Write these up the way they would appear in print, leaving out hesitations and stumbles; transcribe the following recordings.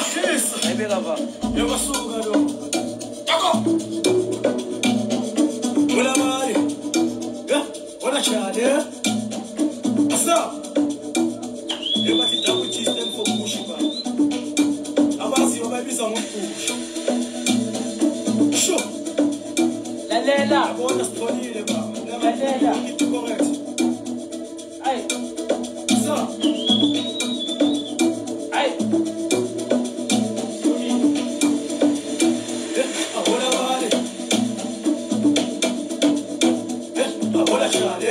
Madlisa. Ayibeka va. Yabasuka lo. Ako. Wala mali. Yeah, wala chade. Asa. Ebati double system for kushiba. Abazi obabiza ngompushi. Sho. Lalela. Abona sibonile baba. Lalela. Itu correct. Ay. Asa. Ay. Ahora vale. Ahora chade.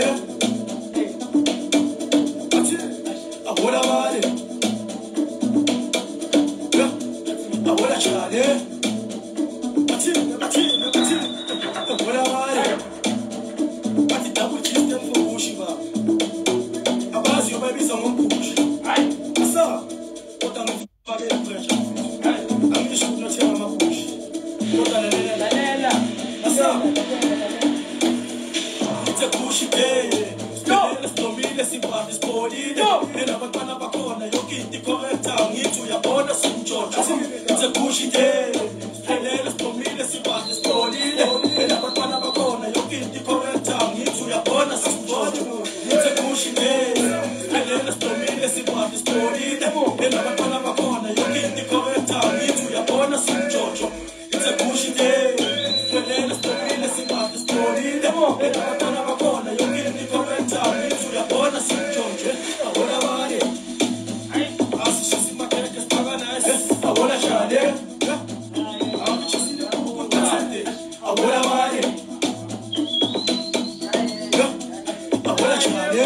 Ahora vale. Ahora chade. Ahora vale. Bati double system for kushiba. Abazi obabiza ngompushi. Ay. Asa. Kota ngifake pressure. Angisho kunathenga amapushi. Kota lalela. Lalela. Asa. It's a pushy day. Stomile sibati sporile. Elabantwana bakhona yonke into correcta ngithi uyabona simjojo. It's a pushy day. Stomile sibati sporile. Elabantwana bakhona yonke into correcta ngithi uyabona simjojo. It's a pushy day. Stomile sibati sporile. Elabantwana bakhona yonke into correcta ngithi uyabona simjojo. It's a pushy day. Stomile sibati sporile. Elabantwana bakhona yonke into correcta ngithi uyabona simjojo. Ahora vale. Asishisi makeke sipaka nice. Ahora chade. Ahora vale. Ahora chade.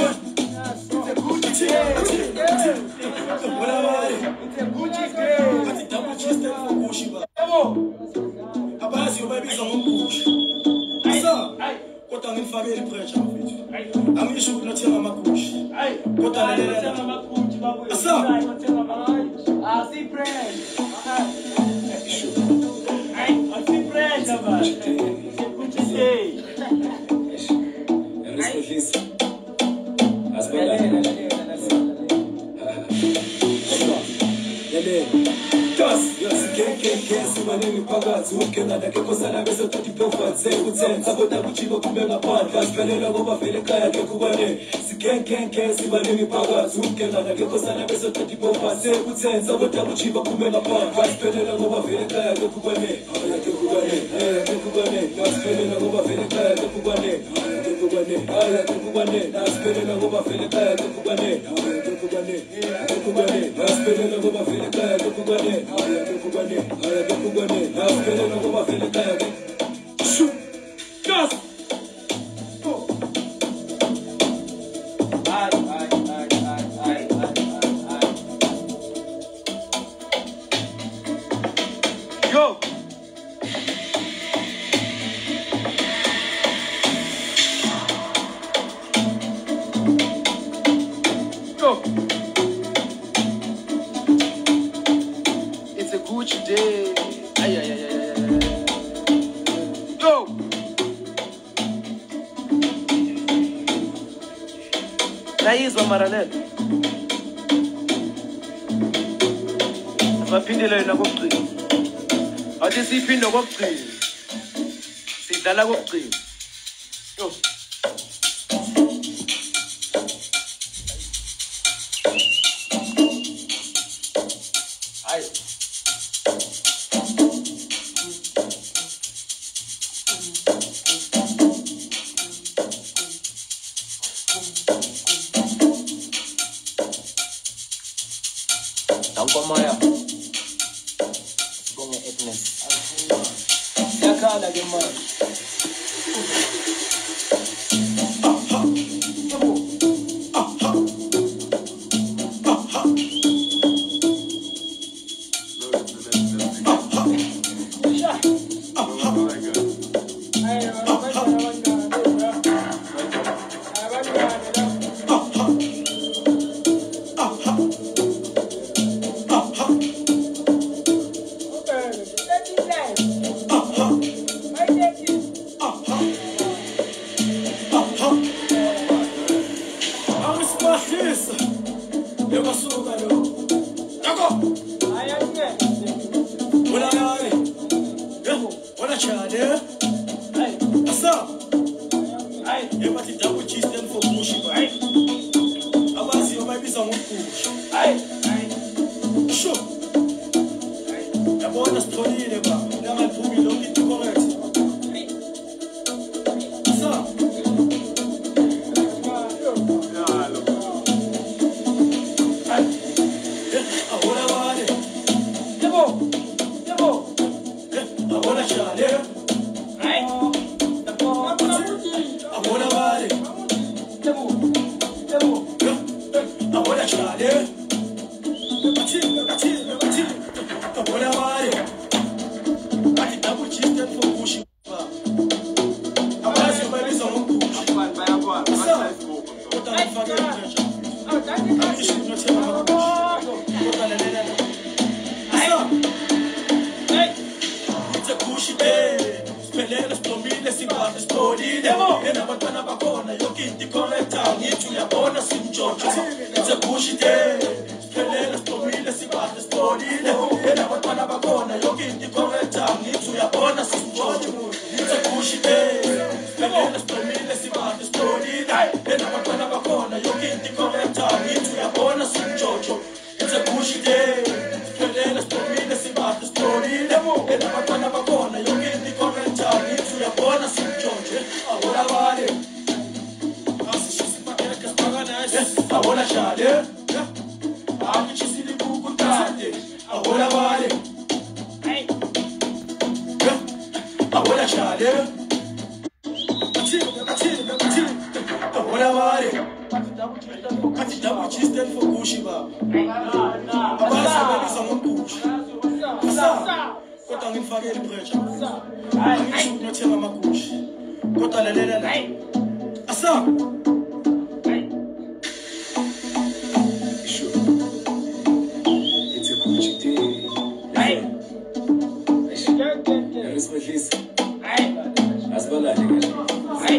Ahora vale. Ati double system for kushiba. Abazi obabiza ngompushi. Asa. Kota ngifake pressure mfethu. Angisho kunathenga amakushi. Kota lalela. Asa. Asi friend. Asi friend aba. Kuchise. Madlisa. Simanini phakathi ukengana ke kosana bese thothi profile sekuthenza kodwa kujiba kumbe ngaphandle asiphelela ngoba vele ekhaya ke kubane sikenkenke simanini phakathi ukengana ke kosana bese thothi profile sekuthenza kodwa kujiba kumbe ngaphandle asiphelela ngoba vele ekhaya ke kubane ke kubane ke kubane asiphelela ngoba vele ekhaya ke kubane ke kubane ke kubane asiphelela ngoba vele ekhaya ke kubane ke kubane ke kubane asiphelela ngoba vele ekhaya ke kubane ke kubane now spinning over my feeling bad. Shoot, gas. Yo. Go. It's a Gucci day. Ay, ay, ay, ay, ay. Go! Nayizwa Maranel. Abaphindela yena kokugcina. Athi siphinde kokugcina. Sidlala kokugcina. Yo. Ay. Maya. Bonge Agnes. Yakala ke man. Madlisa ngumgusha. Ayi. Sure. Yabona sitholile ba. Langaphumi lonke into correct. Sa. Ahora vale. Yebo. Ahora chale. Ayi. Ahora vale. Yebo. Ahora chale. Ahora vale. Ati double cheese and for pushing. Abazi Madlisa ngumgusha. Sa. Kodwa ngifake pressure. Angisho ukuthi ngiyabona. Kodwa lalela. Sa. It's a pushy day. Spelele siplomile sibade sibolile. Enabantwana bakhona yonke into icorrecta. Ngithi uyabona simjojo. It's a pushy day. Spelele siplomile sibade sibolile. Enabantwana bakhona yonke into icorrecta. Ngithi uyabona simjojo. It's a pushy day. Spelele siplomile sibade sibolile. Enabantwana bakhona yonke into icorrecta. Ngithi uyabona simjojo. It's a pushy day. Spelele siplomile sibade sibolile. Enabantwana bakhona yonke into icorrecta. Ngithi uyabona simjojo. Ahora vale. Asishisi pakeke sipakanaise. Ahora chale. Angichisili kukutate. Ahora vale. Ayi. Ahora chale. Ahora vale. Ati double cheese stand for kushi ba. Abazi Madlisa ngumgusha. Sa. Kodwa ngifakele pressure. Angisho ukuthenga amagusha. Kodwa lalela la. Asa. Sure. It's a Gucci day. Ayi. Reece Madlisa. Ayi. Asibalale kahle. Ayi.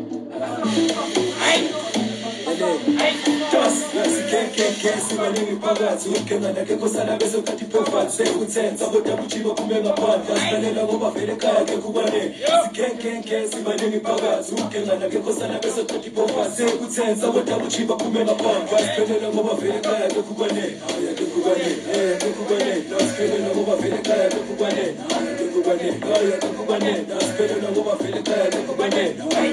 Ayi. Ayi. Sibaningi phakathi ukukhenga nakekho sala bese ukhathi profile sekuthenza kodwa kujiba kume ngaphandle asibalela ngoba vele ekhaya ke kubane sikhenke sibaningi phakathi ukukhenga nakekho sala bese ukhathi profile sekuthenza kodwa kujiba kume ngaphandle asibalela ngoba vele ekhaya ke kubane ke kubane asibalela ngoba vele ekhaya ke kubane ke kubane asibalela ngoba vele ekhaya ke kubane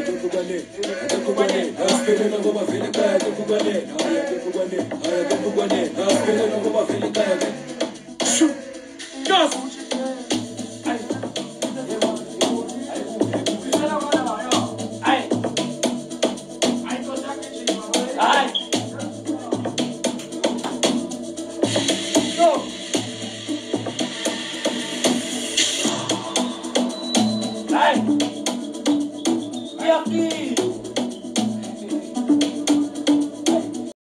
asibalela ngoba vele ekhaya ke kubane Ayi.